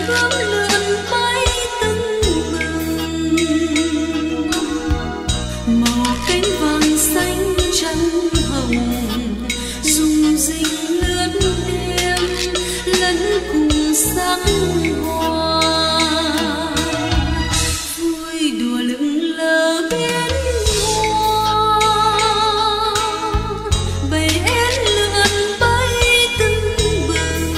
bướm lượn bay tưng bừng, màu cánh vàng xanh trắng hồng rung rinh lướt em lẫn cùng sắc hoa, vui đùa lững lờ biến hoa, bầy én lượn bay tưng bừng,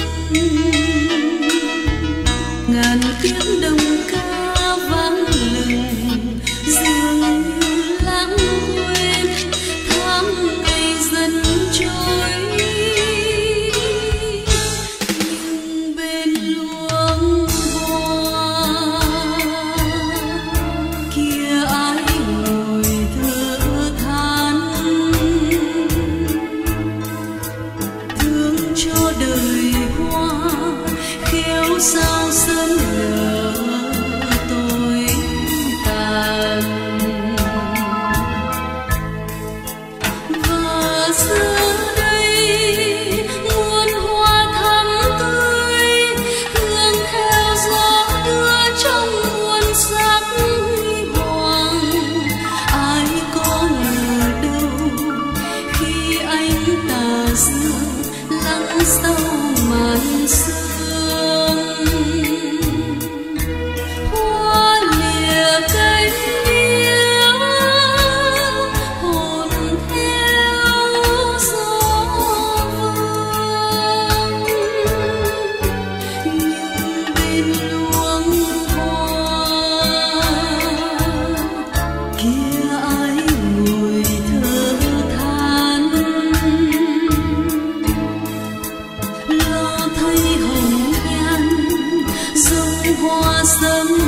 ngàn tiếng đồng ca vang lừng dường như lãng quên tháng ngày dần trôi. Nhưng bên luống hoa kia ai ngồi thở than, thương cho đời hoa khéo sao sớm lỡ tối tàn. Và giờ đây muôn hoa thắm tươi hương theo gió đưa trong muôn sắc huy hoàng. Ai có ngờ đâu khi ánh tà dương lắng sâu màn sương, hoa lìa cánh yêu hồn theo gió vương. Nhưng bên luống hoa kia ai ngồi thở than, lo thấy hồng nhan giống hoa sớm